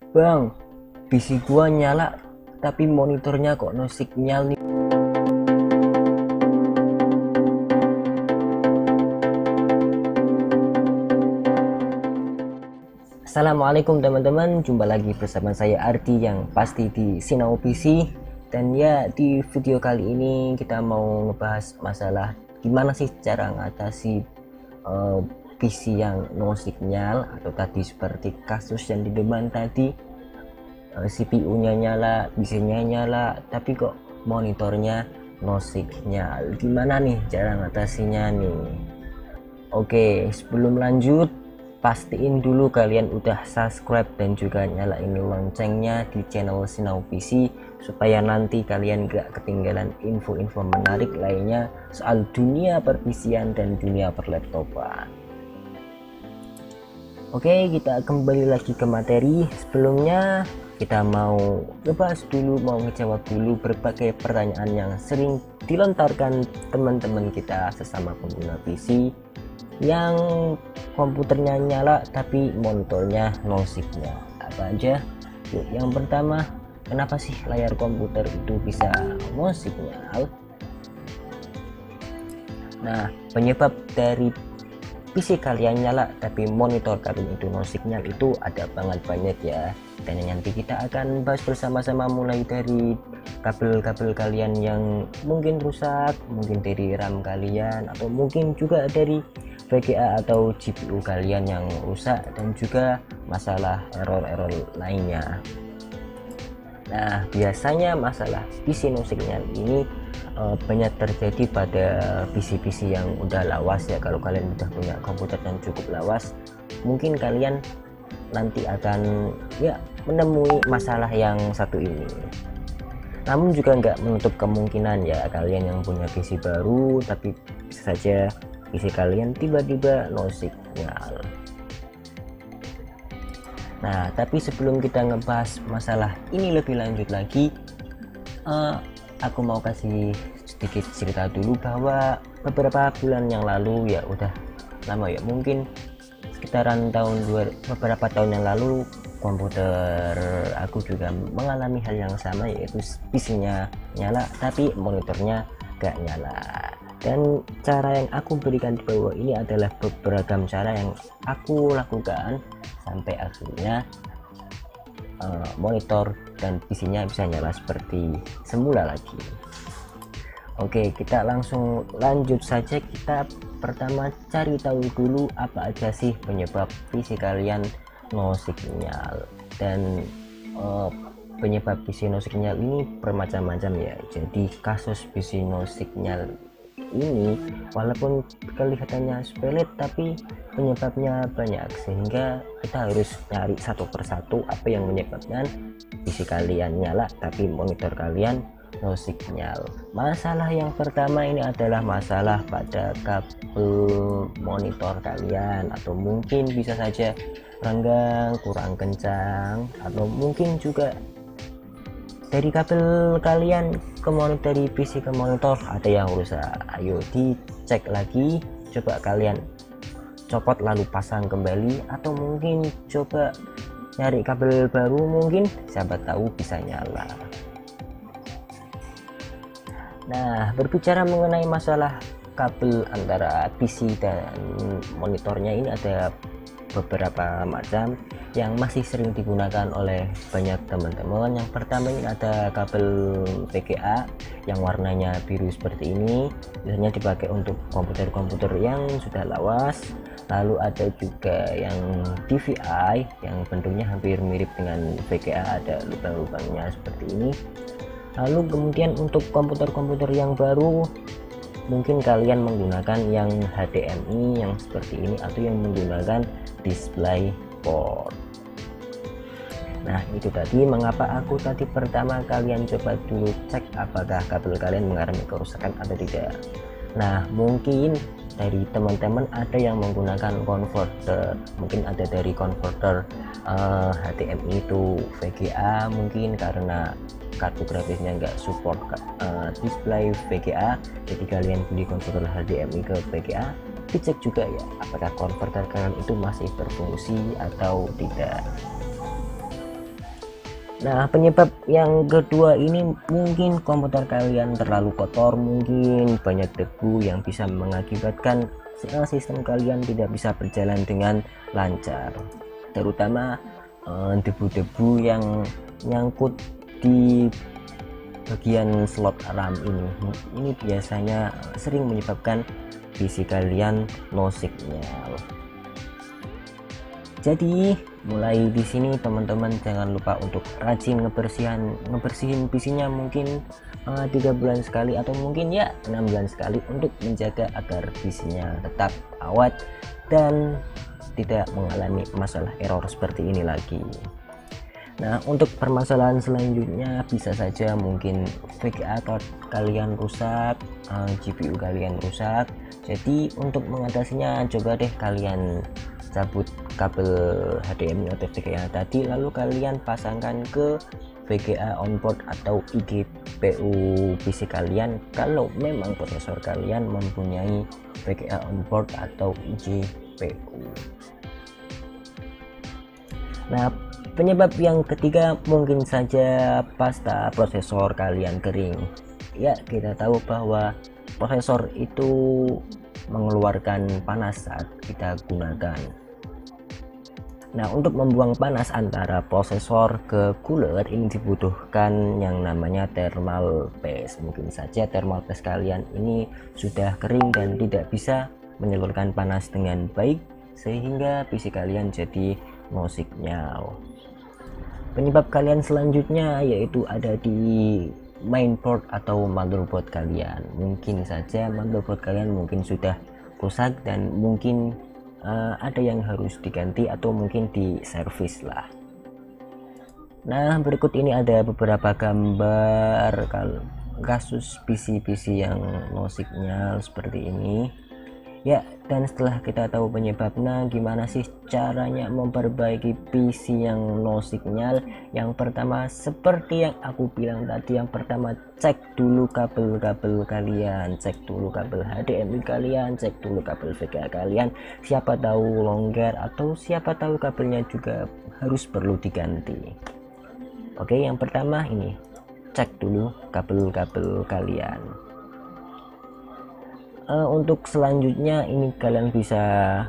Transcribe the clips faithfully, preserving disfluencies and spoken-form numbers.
Bang, P C gua nyala tapi monitornya kok no signal nih. Assalamualaikum teman-teman, jumpa lagi bersama saya Ardi yang pasti di Sinau P C. Dan ya, di video kali ini kita mau ngebahas masalah gimana sih cara ngatasi uh, P C yang no signal, atau tadi seperti kasus yang di depan tadi, uh, C P U-nya nyala, P C-nya nyala, tapi kok monitornya no signal. Gimana nih cara ngatasinya nih? Oke, sebelum lanjut, pastiin dulu kalian udah subscribe dan juga nyalain loncengnya di channel Sinau P C supaya nanti kalian gak ketinggalan info-info menarik lainnya soal dunia per-P C-an dan dunia perlaptopan. Oke, kita kembali lagi ke materi. Sebelumnya kita mau ngebahas dulu, mau ngejawab dulu berbagai pertanyaan yang sering dilontarkan teman-teman kita sesama pengguna P C yang komputernya nyala tapi monitornya no signal. Apa aja? Yuk, yang pertama, kenapa sih layar komputer itu bisa no signal? Nah, penyebab dari P C kalian nyala tapi monitor kalian itu no signal itu ada banget banyak ya, dan nanti kita akan bahas bersama-sama, mulai dari kabel-kabel kalian yang mungkin rusak, mungkin dari RAM kalian, atau mungkin juga dari V G A atau G P U kalian yang rusak, dan juga masalah error-error lainnya. Nah, biasanya masalah P C no signal ini e, banyak terjadi pada P C-P C yang udah lawas ya. Kalau kalian udah punya komputer yang cukup lawas, mungkin kalian nanti akan ya menemui masalah yang satu ini. Namun juga nggak menutup kemungkinan ya, kalian yang punya P C baru tapi bisa saja P C kalian tiba-tiba no signal. Nah, tapi sebelum kita ngebahas masalah ini lebih lanjut lagi, uh, aku mau kasih sedikit cerita dulu bahwa beberapa bulan yang lalu, ya udah lama ya, mungkin sekitaran tahun dua, beberapa tahun yang lalu, komputer aku juga mengalami hal yang sama, yaitu P C-nya nyala tapi monitornya gak nyala. Dan cara yang aku berikan di bawah ini adalah beberapa cara yang aku lakukan sampai akhirnya uh, monitor dan P C-nya bisa nyala seperti semula lagi. Oke, kita langsung lanjut saja. Kita pertama cari tahu dulu apa aja sih penyebab P C kalian no signal. Dan uh, penyebab P C no signal ini bermacam-macam ya. Jadi kasus P C no signal ini walaupun kelihatannya sepele, tapi penyebabnya banyak, sehingga kita harus nyari satu persatu apa yang menyebabkan P C kalian nyala tapi monitor kalian no signal. Masalah yang pertama ini adalah masalah pada kabel monitor kalian, atau mungkin bisa saja renggang, kurang kencang, atau mungkin juga dari kabel kalian ke monitor, dari P C ke monitor ada yang rusak. Ayo dicek lagi, coba kalian copot lalu pasang kembali, atau mungkin coba nyari kabel baru, mungkin siapa tahu bisa nyala. Nah, berbicara mengenai masalah kabel antara P C dan monitornya, ini ada beberapa macam yang masih sering digunakan oleh banyak teman-teman. Yang pertama ini ada kabel V G A yang warnanya biru seperti ini, biasanya dipakai untuk komputer-komputer yang sudah lawas. Lalu ada juga yang D V I yang bentuknya hampir mirip dengan V G A, ada lubang-lubangnya seperti ini. Lalu kemudian untuk komputer-komputer yang baru, mungkin kalian menggunakan yang H D M I yang seperti ini, atau yang menggunakan display port. Nah, itu tadi mengapa aku tadi pertama kalian coba dulu cek apakah kabel kalian mengalami kerusakan atau tidak. Nah, mungkin dari teman-teman ada yang menggunakan converter, mungkin ada dari converter uh, H D M I itu V G A, mungkin karena kartu grafisnya nggak support uh, display V G A, jadi kalian beli converter H D M I ke V G A. Dicek juga ya apakah konverter kalian itu masih berfungsi atau tidak. Nah, penyebab yang kedua ini mungkin komputer kalian terlalu kotor, mungkin banyak debu yang bisa mengakibatkan sistem kalian tidak bisa berjalan dengan lancar, terutama debu-debu eh, yang nyangkut di bagian slot RAM ini. Ini biasanya sering menyebabkan P C kalian no signal. Jadi mulai di sini teman-teman jangan lupa untuk rajin ngebersihan ngebersihin P C-nya, mungkin uh, tiga bulan sekali atau mungkin ya enam bulan sekali, untuk menjaga agar P C-nya tetap awet dan tidak mengalami masalah error seperti ini lagi. Nah, untuk permasalahan selanjutnya bisa saja mungkin V G A card kalian rusak, uh, G P U kalian rusak. Jadi untuk mengatasinya coba deh kalian cabut kabel H D M I atau V G A tadi, lalu kalian pasangkan ke V G A onboard atau I G P U P C kalian kalau memang prosesor kalian mempunyai V G A onboard atau I G P U. Nah, penyebab yang ketiga mungkin saja pasta prosesor kalian kering. Ya, kita tahu bahwa prosesor itu mengeluarkan panas saat kita gunakan. Nah, untuk membuang panas antara prosesor ke cooler ini dibutuhkan yang namanya thermal paste. Mungkin saja thermal paste kalian ini sudah kering dan tidak bisa menyalurkan panas dengan baik, sehingga P C kalian jadi no signal. Penyebab kalian selanjutnya yaitu ada di mainboard atau motherboard kalian. Mungkin saja motherboard kalian mungkin sudah rusak dan mungkin uh, ada yang harus diganti atau mungkin di servis lah. Nah, berikut ini ada beberapa gambar kasus P C-P C yang no signal seperti ini. Ya, dan setelah kita tahu penyebabnya, gimana sih caranya memperbaiki P C yang no signal? Yang pertama, seperti yang aku bilang tadi, yang pertama cek dulu kabel-kabel kalian, cek dulu kabel H D M I kalian, cek dulu kabel V G A kalian, siapa tahu longgar atau siapa tahu kabelnya juga harus perlu diganti. Oke, yang pertama ini, cek dulu kabel-kabel kalian. Uh, untuk selanjutnya ini kalian bisa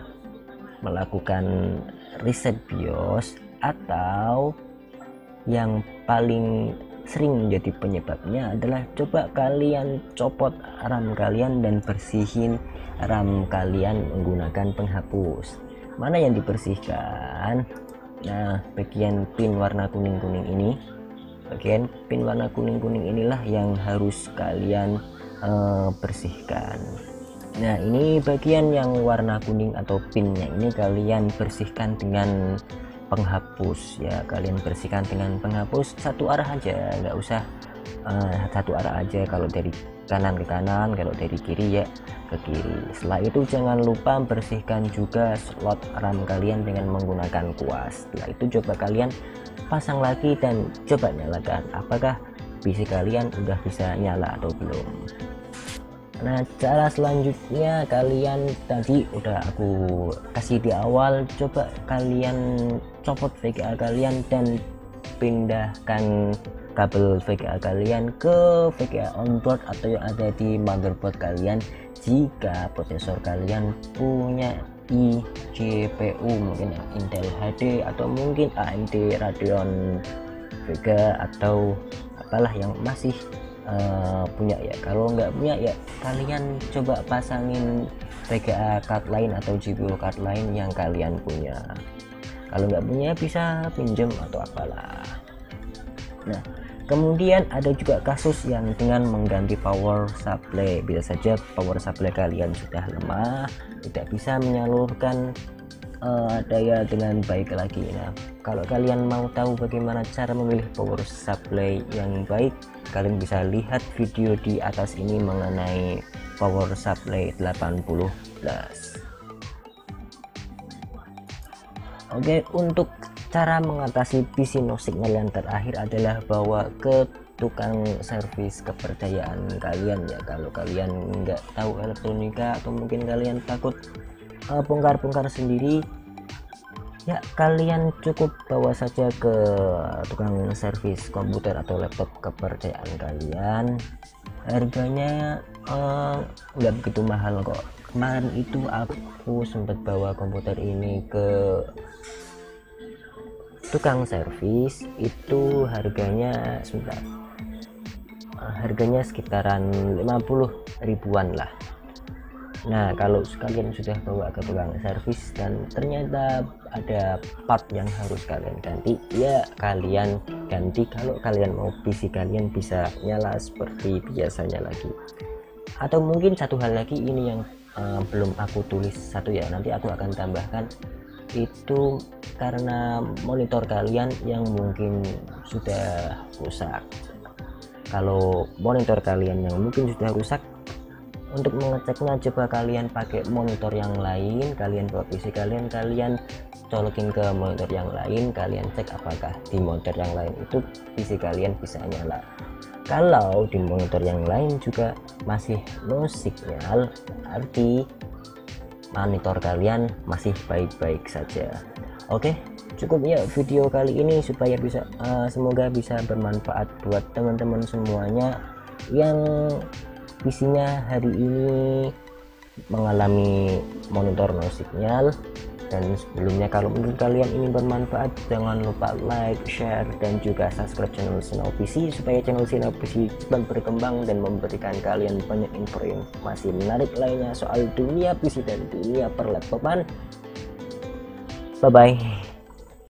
melakukan reset BIOS, atau yang paling sering menjadi penyebabnya adalah coba kalian copot RAM kalian dan bersihin RAM kalian menggunakan penghapus. Mana yang dibersihkan? Nah, bagian pin warna kuning-kuning ini, bagian pin warna kuning-kuning inilah yang harus kalian uh, bersihkan. Nah, ini bagian yang warna kuning atau pinnya ini kalian bersihkan dengan penghapus ya. Kalian bersihkan dengan penghapus satu arah aja, nggak usah uh, satu arah aja. Kalau dari kanan ke kanan, kalau dari kiri ya ke kiri. Setelah itu jangan lupa bersihkan juga slot RAM kalian dengan menggunakan kuas. Setelah itu coba kalian pasang lagi dan coba nyalakan apakah P C kalian udah bisa nyala atau belum. Nah, cara selanjutnya kalian tadi udah aku kasih di awal, coba kalian copot V G A kalian dan pindahkan kabel V G A kalian ke V G A onboard atau yang ada di motherboard kalian jika prosesor kalian punya I G P U, mungkin Intel H D atau mungkin A M D Radeon Vega atau apalah yang masih Uh, punya ya. Kalau nggak punya ya kalian coba pasangin V G A card lain atau G P U card lain yang kalian punya. Kalau nggak punya bisa pinjam atau apalah. Nah, kemudian ada juga kasus yang dengan mengganti power supply. Bisa saja power supply kalian sudah lemah, tidak bisa menyalurkan uh, daya dengan baik lagi. Nah, kalau kalian mau tahu bagaimana cara memilih power supply yang baik, kalian bisa lihat video di atas ini mengenai power supply delapan puluh plus. Oke, untuk cara mengatasi P C no signal yang terakhir adalah bawa ke tukang servis kepercayaan kalian ya. Kalau kalian nggak tahu elektronika atau mungkin kalian takut uh, bongkar-bongkar sendiri, Ya, kalian cukup bawa saja ke tukang servis komputer atau laptop kepercayaan kalian. Harganya nggak eh, begitu mahal kok. Kemarin itu aku sempat bawa komputer ini ke tukang servis, itu harganya sebentar harganya sekitaran lima puluh ribuan lah. Nah, kalau kalian sudah bawa ke tukang servis dan ternyata ada part yang harus kalian ganti, ya kalian ganti. Kalau kalian mau P C kalian bisa nyala seperti biasanya lagi. Atau mungkin satu hal lagi, ini yang uh, belum aku tulis satu ya, nanti aku akan tambahkan, itu karena monitor kalian yang mungkin sudah rusak. Kalau monitor kalian yang mungkin sudah rusak, untuk mengeceknya coba kalian pakai monitor yang lain. Kalian bawa P C kalian, kalian colokin ke monitor yang lain, kalian cek apakah di monitor yang lain itu P C kalian bisa nyala. Kalau di monitor yang lain juga masih no signal, arti monitor kalian masih baik-baik saja. Oke, cukup ya video kali ini, supaya bisa uh, semoga bisa bermanfaat buat teman-teman semuanya yang P C-nya hari ini mengalami monitor no signal. Dan sebelumnya, kalau menurut kalian ini bermanfaat, jangan lupa like, share, dan juga subscribe channel Sinau P C, supaya channel Sinau P C cepat berkembang dan memberikan kalian banyak informasi menarik lainnya soal dunia P C dan dunia perlaptopan. Bye bye.